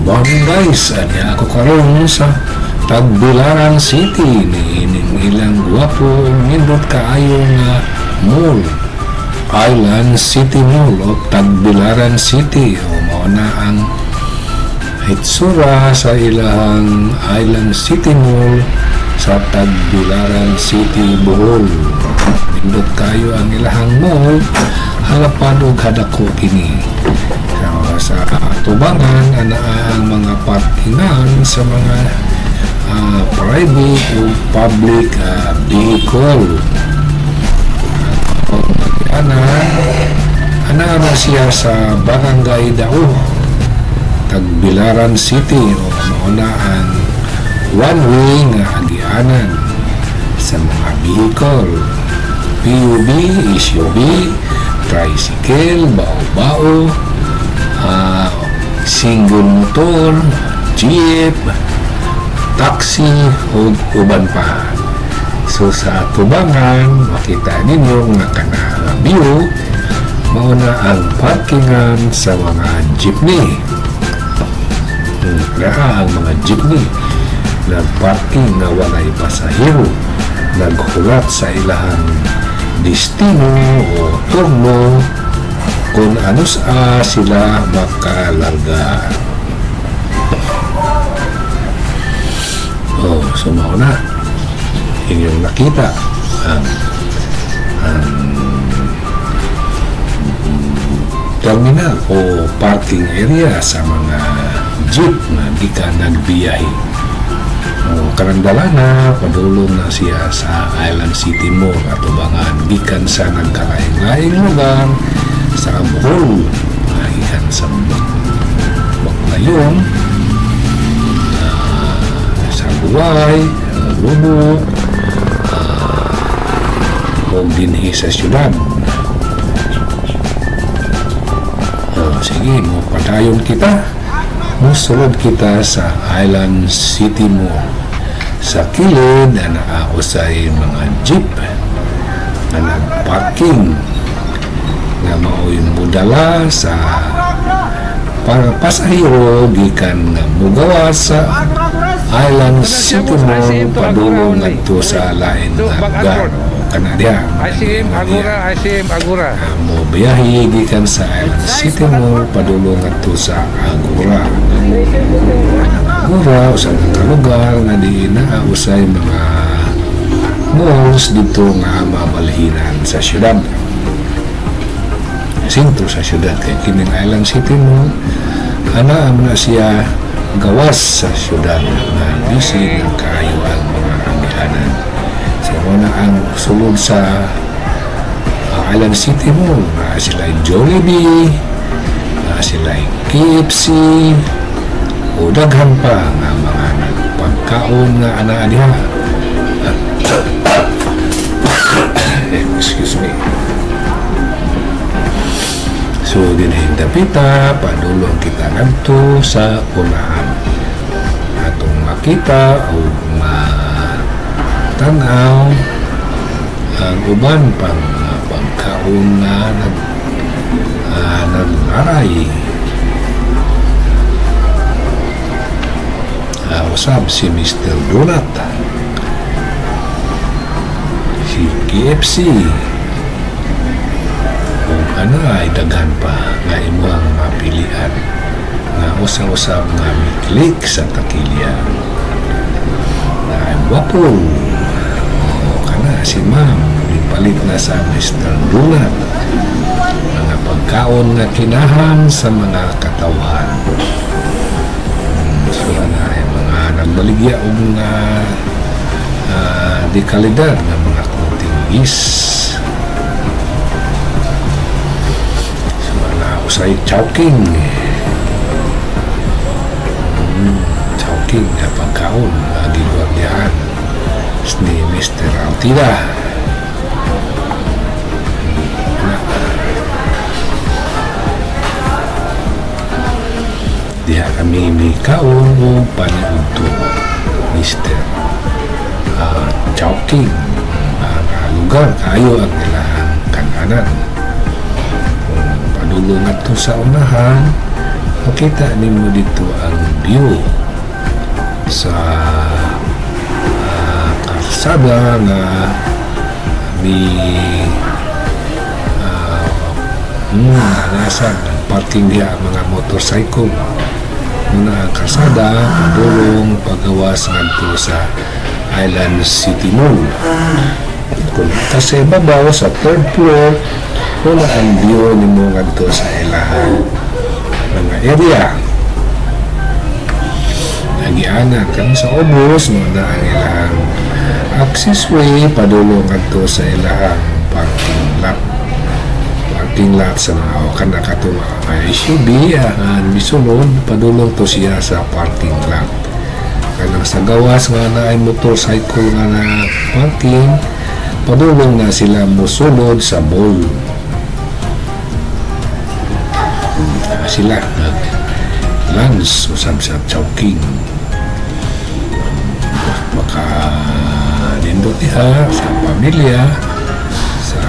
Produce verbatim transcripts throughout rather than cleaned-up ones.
morning guys, anya ako karon sa Tagbilaran City ni ining ilang guwapo nindot kaayo nga mall, Island City Mall o Tagbilaran City. O mao na ang hitsura sa ilahang Island City Mall sa Tagbilaran City, Bohol. Nindot kayo ang ilahang mall, halapan og hadako kini. So, sa tubangan ana ang mga parkingan sa mga uh, private o public uh, vehicle. Ana ana na siya sa Barangay Dao, Tagbilaran City. O mauna ang one way nga agianan sa mga vehicle, P U V, S U V, tricycle, bao-bao, uh, single motor, jeep, taxi o uban pa. So sa tubangan makita ninyo nga kana view, mauna ang parkingan sa mga jeepney. Kaya ang mga jeepney nagparking na walay pasahero, naghulat sa ilahang destino o turno kung ano sa sila makalarga. Oh, so mauna inyong nakita ang ang terminal o parking area sa mga jeep na gikan nagbiyahe. O karandala na padulong na siya sa Island City Mall at tubangan gikan sa nagkalaing-laing lugar sa Bohol, gikan sa Baclayon, uh, sa Buway, uh, Lubuk, uh, o dinhi sa syudad. O sige, mo padayon kita, musulod kita sa Island City Mall. Sa kilid na nakausay mga jeep na nagparking na mao'y mudala sa para pasahero gikan na mugawa sa Island City Mall padulong ngadto sa lain nga lugar. Kana diha I C M Agora, I C M Agora. Mo biyahe gikan sa Island City Mall padulong ngadto sa Agora. Agora usa ka lugar nga di na usay mga malls dito nga mabalhinan sa syudad. Sentro sa syudad kay kining Island City Mall ana na siya gawas sa syudad na busy ng kaayo ang mga agianan. So na ang sulod sa uh, Island City Mall na sila Jollibee, na sila K F C, o daghan pa nga mga nagpagkaon nga ana diha. Excuse me. So dinhin dapita padulong kita ngadto sa unahan atong makita o matanaw ang uban pang uh, pagkaon nga nag uh, nag-aray. Uh, usab si Mister Donut, si K F C, o ano ay daghan pa nga imuang mapilian nga usab-usab nga miklik sa takilya na ay wapo. O kana si ma'am ipalit na sa Mister Donut mga pagkaon nga kinahan sa mga katawhan. So na ay mga nagbaligya o mga uh, di kalidad na mga kutingis. So na usay chowking, hmm, chowking na pagkaon na gigwardyahan ni Mister Altida. Diha kami may kaon o paniudto Mister uh, Chowking. Uh, lugar kayo ang ilahang kananan. Padulong at sa unahan makita nimo dito ang view sa uh, kalsada nga may uh, hmm, nasa parking diya ang mga motorcycle. Muna ang kalsada padulong pagawas ngadto sa Island City Mall. Kung kasi babaw sa third floor, muna ang view nimo ngadto sa ilahan mga area. Nagiana kami sa ubos, muna ang ilahang access way padulong ngadto sa ilahang parking lot. Parking lot sa mga kan nakatuma ay S U V ang misunod padulong to siya sa parking lot. Kanang sa gawas nga na ay motorcycle nga na parking padulong na sila musulod sa mall. Uh, sila nag lunch usab sa Chowking. Maka nindot diha sa pamilya, sa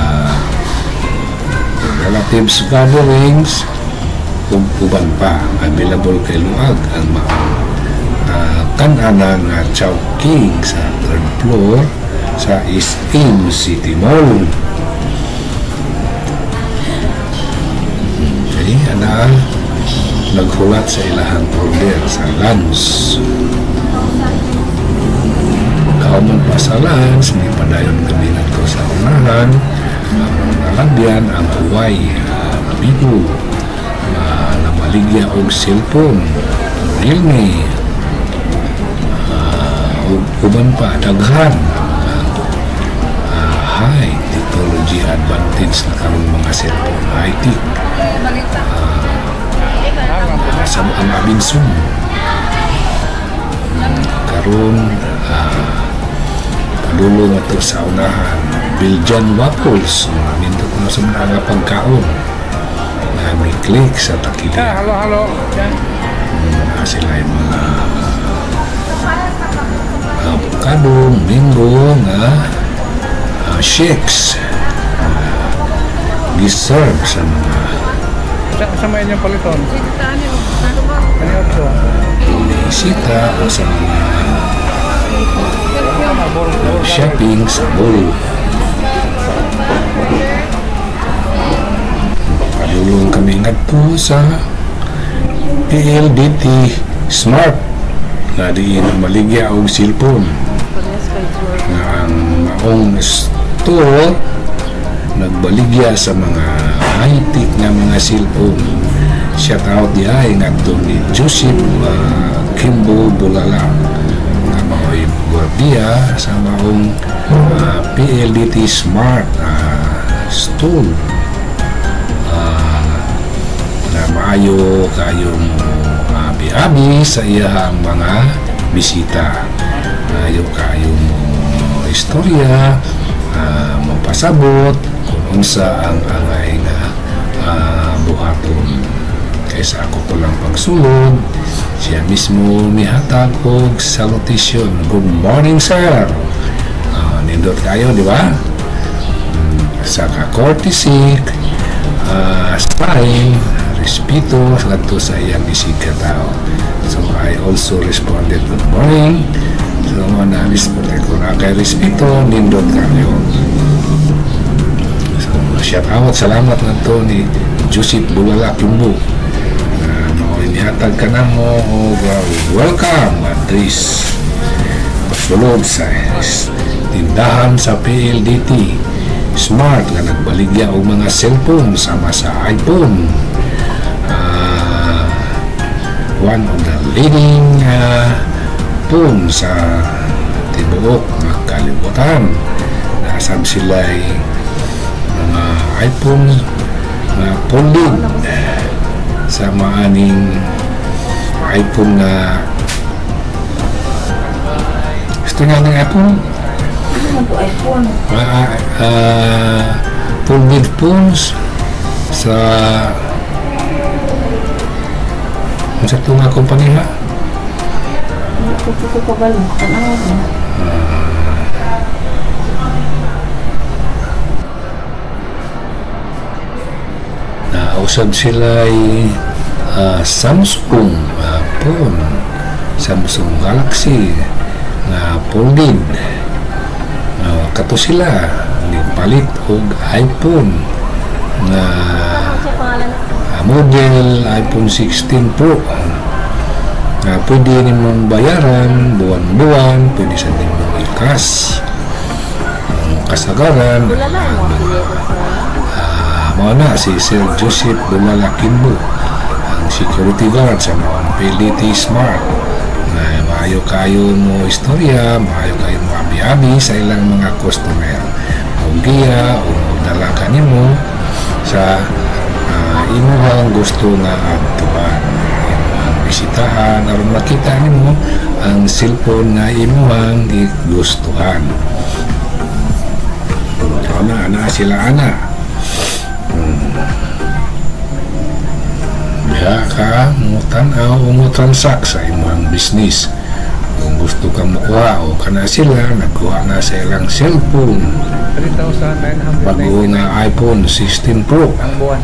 relatives gatherings, ug uban pa available kay luag ang mga uh, kan-ana nga Chowking sa third floor sa East End City Mall. Okay, ana naghulat sa ilahang order sa lunch. Kauman pa sa lunch, may padayon kami nagto sa unahan. Ang nalagyan ang Hawaii, uh, bigo, uh, na maligya og cellphone, Realme, uh, uban pa daghan uh, high technology advantage na karong mga cellphone, high tech, uh, sa ang abinsong karon uh, padulong ato sa unahan Belgian waffles, nindot na sa mga pagkaon na may click sa takilya. Yeah, halo, halo. Hmm, sila yung mga avocado, mango nga uh, shakes uh, giserve sa mga Sama yung paliton. Ano ito? bisita o sa mga uh, shopping sa mall. Padulong kami ngadto sa P L D T Smart nga diin maligya og cellphone nga ang maong store nagbaligya sa mga high-tech nga mga cellphone. Shout out diay ngadto ni Joseph uh, Kimbo Bulala nga mao'y gwardiya sa maong uh, P L D T Smart uh, store uh, na maayo kayong uh, abi-abi sa iyahang mga bisita. Maayo kayong uh, istorya, uh, mapasabot kung unsa ang angay nga uh, buhaton. Kaysa ako ko lang pagsulod, siya mismo mihatag og salutation. Good morning, sir. Uh, nindot kayo, di ba? Um, sa ka-courtesy, uh, spine, respeto ngadto sa iyang isig ka tao. So I also responded, good morning. So na respond ko na kay respeto, nindot kayo. So shout out, salamat ngadto ni Joseph Bulala Kimbo. Inihatag ka na mo og uh, welcome Andres pasulod sa tindahan sa P L D T Smart nga nagbaligya og mga cellphone sama sa iPhone, uh, one of the leading uh, phone sa tibuok nga kalibutan. Nasab sila'y mga iPhone nga folding sa maaning iPhone na gusto nga ng iPhone iPhone uh, uh, folded phones sa sa ito nga company ha ko pa balo kanawag na nausab sila'y uh, Samsung uh, phone, Samsung Galaxy nga folded. Uh, kato sila palit og iPhone nga uh, model iPhone sixteen Pro. Uh, pwede nimong bayaran buwan-buwan, pwede sa nimong ikas um, kasagaran. Uh, mao na si Sir Joseph Bulala Kimbo, ang security guard sa mga P L D T Smart. Uh, maayo kayo mo istorya, maayo kayo mo abi-abi sa ilang mga customer. Giya o dala ka nimo sa uh, imuhang gusto nga adtuan, imuhang bisitahan aron makita nimo ang cellphone na imuhang gustuhan. Ano ana sila ana hmm. Biya ka mo tan-aw o mo transact sa imuhang business. Kung gusto ka makuha o kana sila nagkuha na sa ilang cellphone, three thousand nine hundred bago nga iPhone sixteen Pro. ang buwan.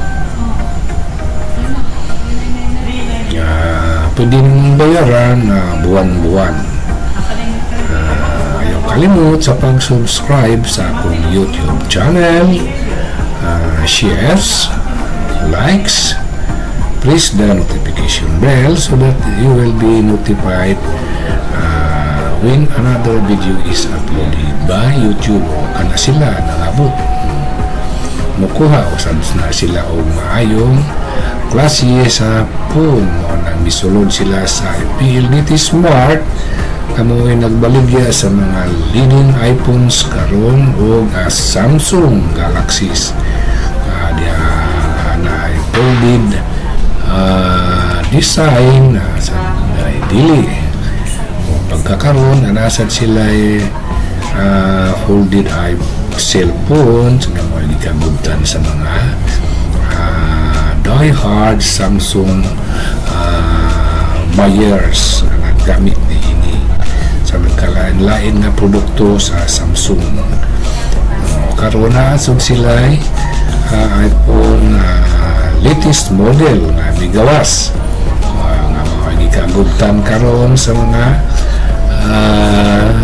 Uh, pwede mong bayaran uh, buwan-buwan. Uh, ayaw kalimut sa pag-subscribe sa akong YouTube channel, uh, shares, likes, press the notification bell so that you will be notified uh, when another video is uploaded by YouTube. Kana sila nangabot mukuha o sabs na sila o maayong klase sa phone o nang misulod sila sa P L D T Smart. Kamo ay nagbaligya sa mga leading iPhones karon o uh, Samsung Galaxies. Uh, dia na ay folded uh, design uh, sa uh, dili o pagkakaroon anasad sila ay uh, folded ay cellphone nga mo gikabutan sa mga uh, die-hard Samsung uh, buyers na gamit ni ini sa magkalain-lain na produkto sa Samsung. Uh, karon na sud sila uh, iPhone uh, latest model na migawas uh, nga mga gikabutan karon sa mga uh,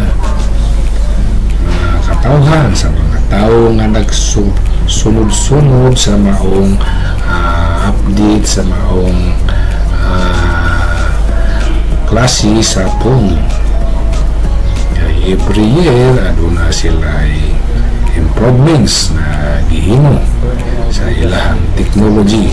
katawhan sa mga tao nga nagsunod-sunod sa maong uh, update sa maong uh, klase sa phone. Every year aduna sila improvements na gihimo sa ilahang technology.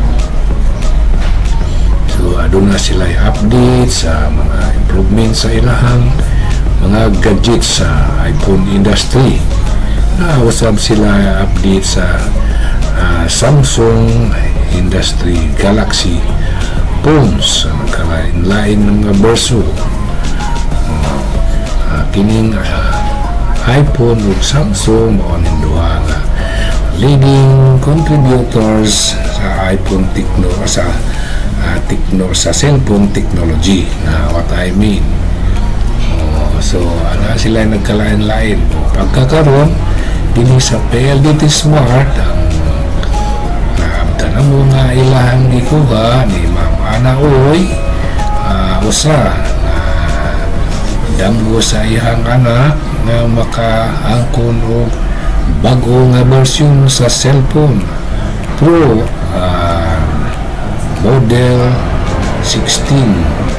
So aduna sila update sa mga improvements sa ilahang mga gadgets sa iPhone industry. Na usab sila update sa uh, Samsung industry Galaxy phones sa magkalain-lain ng mga berso. Uh, uh, kining uh, iPhone ug Samsung mao ning duha nga leading contributors sa iPhone techno sa uh, techno sa cellphone technology. Na what I mean. So, ana sila nagkalain-lain. Pagkakaroon, dili sa P L D T Smart, ang naabda na mo nga ilahang gikuha ni Ma'am Ana Uy, uh, usa na uh, damgo sa ihang anak nga makaangkon o bago nga bersyon sa cellphone Pro uh, model sixteen.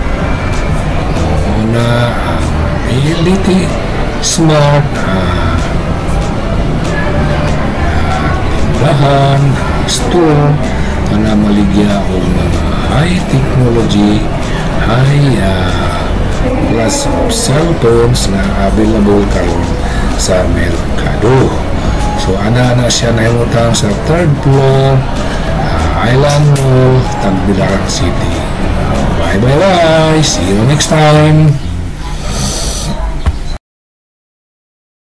Una ang P L D T Smart uh, uh, tindahan, uh, store na maligya o mga high technology, high uh, class of cellphones na available karon sa merkado. So ana na siya nahimutang sa third floor uh, Island Mall, Tagbilaran City. Uh, bye bye bye, see you next time.